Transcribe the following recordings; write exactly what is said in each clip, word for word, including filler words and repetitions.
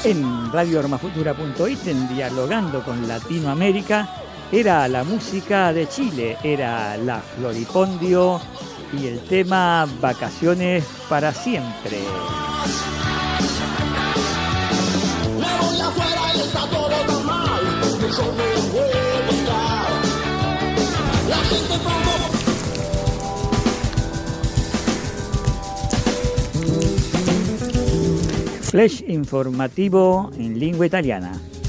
En radio roma futura punto it, en Dialogando con Latinoamérica, era la música de Chile, era la Floripondio y el tema Vacaciones para siempre. Flash informativo in lingua italiana.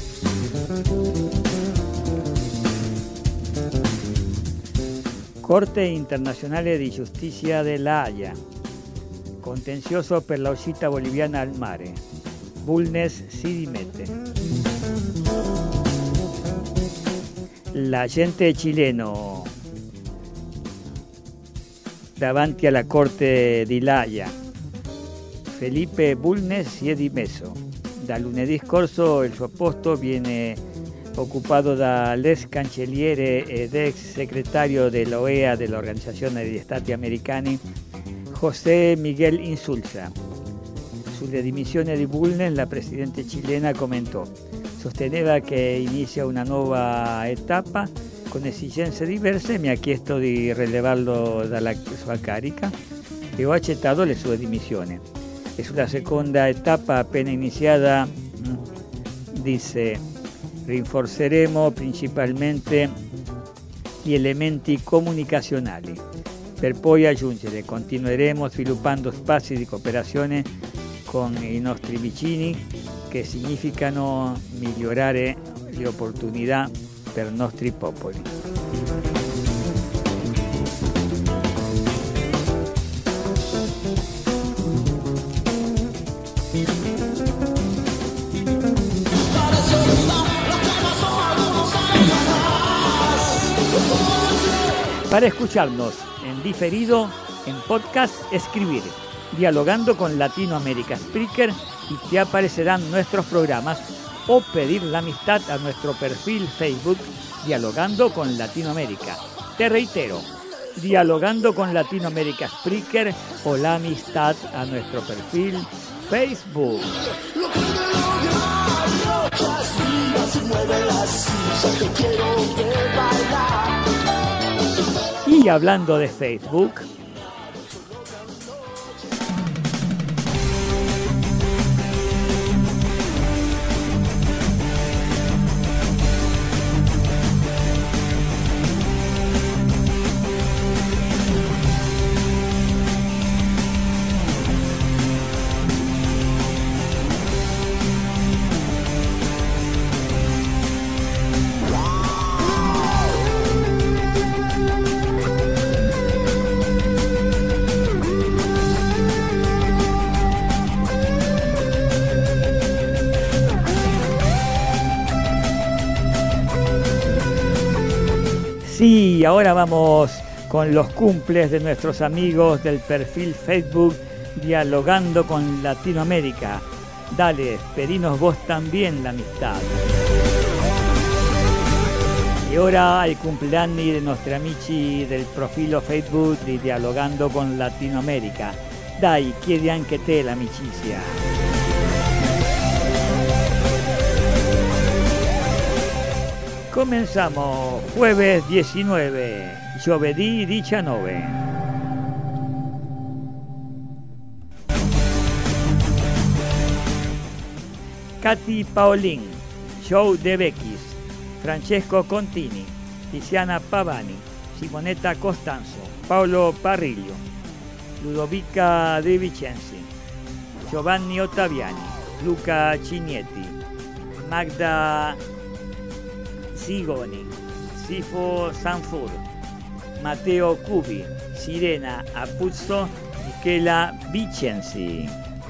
Corte Internazionale di Giustizia della Haia. Contenzioso per la uscita boliviana al mare. Bulnes si dimette. L'agente cileno davanti alla Corte di La Haia. Felipe Bulnes si è dimesso. Da lunedì scorso il suo posto viene occupato dall'ex cancelliere ed ex segretario dell'O E A dell'Organizzazione degli Stati Americani, José Miguel Insulza. Sulle dimissioni di Bulnes la presidente cilena commentò: sosteneva che inizia una nuova etapa con esigenze diverse e mi ha chiesto di rilevarlo dalla sua carica e ho accettato le sue dimissioni. E sulla seconda etapa appena iniziata disse: rinforzeremo principalmente gli elementi comunicazionali, per poi aggiungere continueremo sviluppando spazi di cooperazione con i nostri vicini che significano migliorare le opportunità per i nostri popoli. Para escucharnos en diferido, en podcast, escribir Dialogando con Latinoamérica Spreaker y te aparecerán nuestros programas, o pedir la amistad a nuestro perfil Facebook Dialogando con Latinoamérica. Te reitero, Dialogando con Latinoamérica Spreaker o la amistad a nuestro perfil Facebook. Y hablando de Facebook, sí, ahora vamos con los cumples de nuestros amigos del perfil Facebook Dialogando con Latinoamérica. Dale, pedinos vos también la amistad. Y ahora hay cumpleaños de nuestra amici del profilo Facebook di Dialogando con Latinoamérica. Dai, chiedi anche te l'amicizia. Comenzamos jueves diecinueve, giovedì diciannove. Katy Paolin, Joe De Vecchis, Francesco Contini, Tiziana Pavani, Simonetta Costanzo, Paolo Parrillo, Ludovica De Vicenzi, Giovanni Ottaviani, Luca Cignetti, Magda Sigoni, Sifo Sanfur, Matteo Cubi, Sirena Apuzzo, Michela Vicenzi.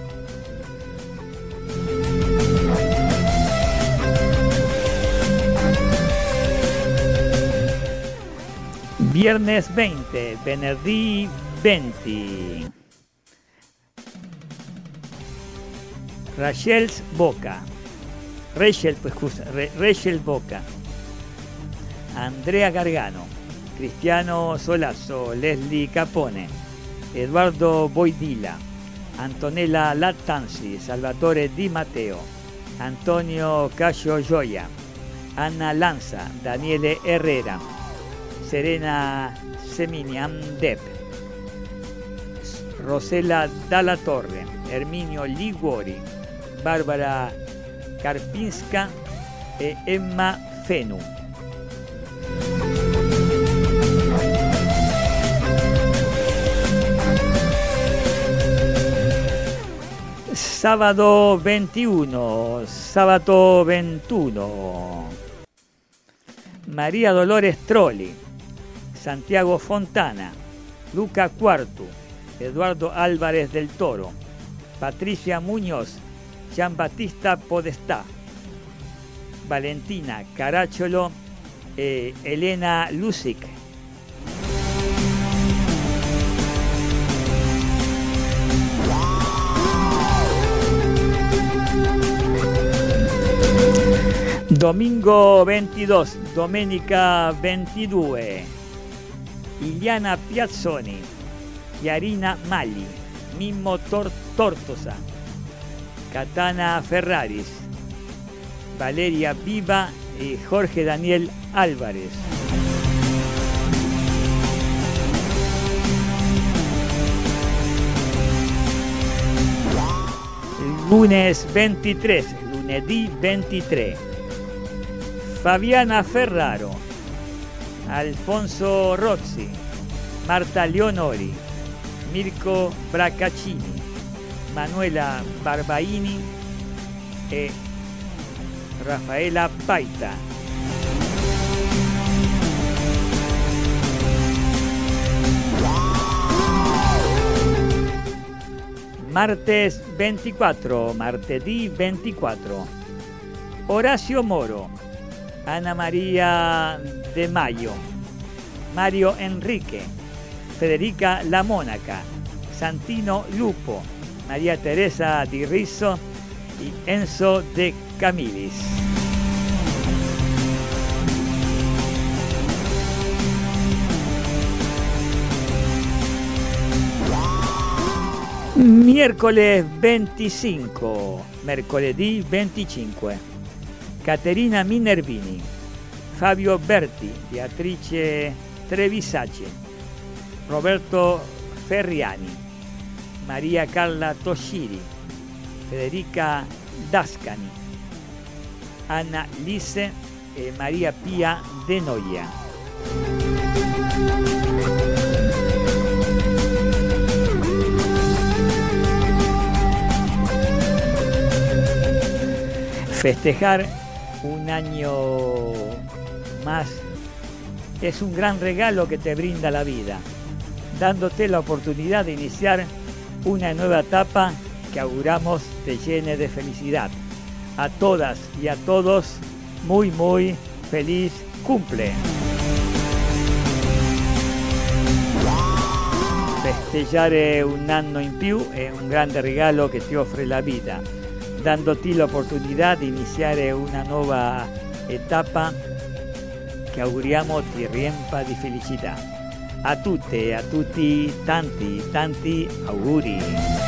Viernes veinte, venerdì venti. Rachel Boca, Rachel, pues, scusa, Rachel Boca, Andrea Gargano, Cristiano Solazzo, Leslie Capone, Eduardo Boidila, Antonella Lattanzi, Salvatore Di Matteo, Antonio Cayo Joya, Ana Lanza, Daniele Herrera, Serena Seminian Depp, Rosela Dalla Torre, Herminio Liguori, Bárbara Karpinska e Emma Fenu. Sábado veintiuno, sábado veintiuno. María Dolores Trolli, Santiago Fontana, Luca Cuartu, Eduardo Álvarez del Toro, Patricia Muñoz, Gianbattista Podestá, Valentina Caracciolo e Elena Lusic. Domingo ventidue, domenica ventidue, Iliana Piazzoni, Chiarina Mali, Mimmo Tor- Tortosa, Katana Ferraris, Valeria Viva y Jorge Daniel Álvarez. Lunes ventitré, lunedì ventitré. Fabiana Ferraro, Alfonso Rozzi, Marta Leonori, Mirko Bracaccini, Manuela Barbaini e Rafaela Paita. Martes ventiquattro, martedì ventiquattro. Horacio Moro, Ana María de Mayo, Mario Enrique, Federica La Mónaca, Santino Lupo, María Teresa Di Rizzo y Enzo de Camilis. Miércoles venticinque, mercoledì venticinque. Caterina Minervini, Fabio Berti, Beatrice Trevisace, Roberto Ferriani, Maria Carla Toshiri, Federica Dascani, Anna Lise e Maria Pia De Noia. Festejar un año más es un gran regalo que te brinda la vida, dándote la oportunidad de iniciar una nueva etapa que auguramos te llene de felicidad. A todas y a todos, muy muy feliz cumple. Festeggiare un anno in più è un grande regalo che ti offre la vita, dandoti l'opportunità di iniziare una nuova etapa che auguriamo ti riempa di felicità. A tutte e a tutti tanti, tanti auguri.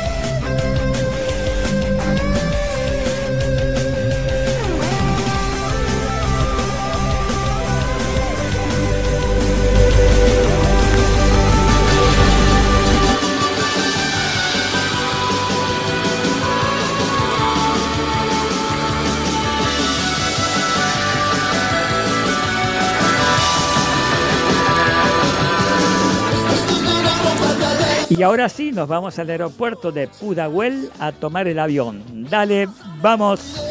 Y ahora sí, nos vamos al aeropuerto de Pudahuel a tomar el avión. Dale, vamos.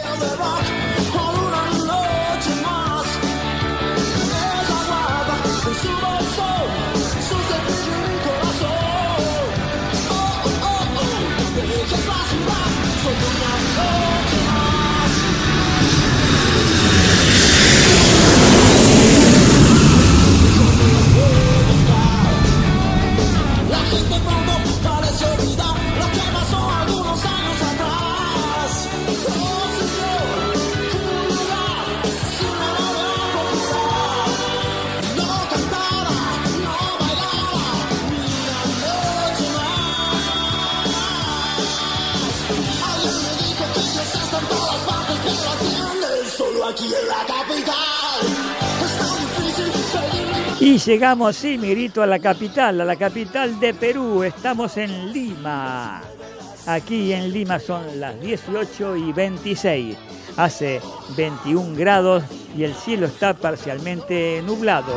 Y llegamos, sí, Mirito, a la capital, a la capital de Perú. Estamos en Lima. Aquí en Lima son las dieciocho y veintiséis. Hace veintiún grados y el cielo está parcialmente nublado.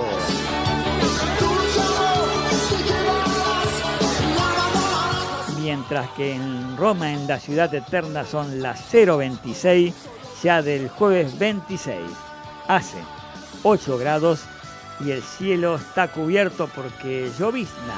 Mientras que en Roma, en la ciudad eterna, son las cero veintiséis, ya del jueves veintiséis. Hace ocho grados y el cielo está cubierto porque llovizna.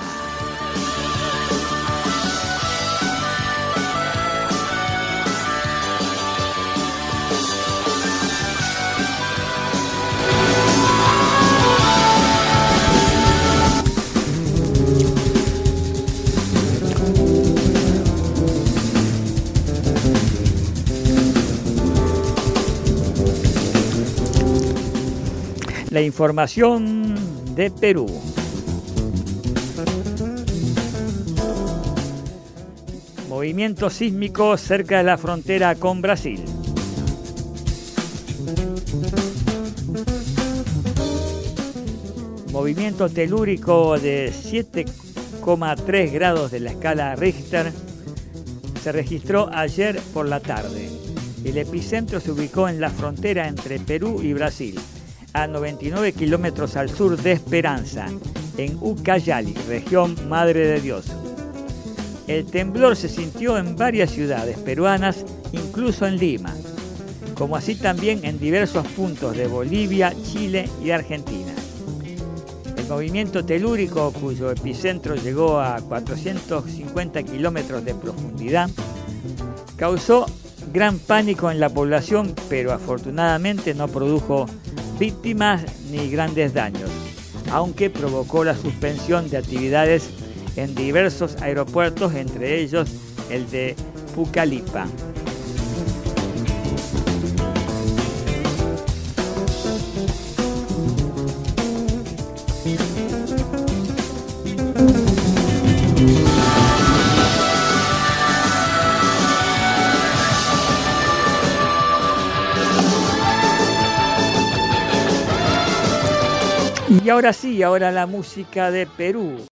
La información de Perú. Movimiento sísmico cerca de la frontera con Brasil. Movimiento telúrico de siete coma tres grados de la escala Richter se registró ayer por la tarde. El epicentro se ubicó en la frontera entre Perú y Brasil, a noventa y nueve kilómetros al sur de Esperanza, en Ucayali, región Madre de Dios. El temblor se sintió en varias ciudades peruanas, incluso en Lima, como así también en diversos puntos de Bolivia, Chile y Argentina. El movimiento telúrico, cuyo epicentro llegó a cuatrocientos cincuenta kilómetros de profundidad, causó gran pánico en la población, pero afortunadamente no produjo víctimas ni grandes daños, aunque provocó la suspensión de actividades en diversos aeropuertos, entre ellos el de Pucallpa. Y ahora sí, ahora la música de Perú.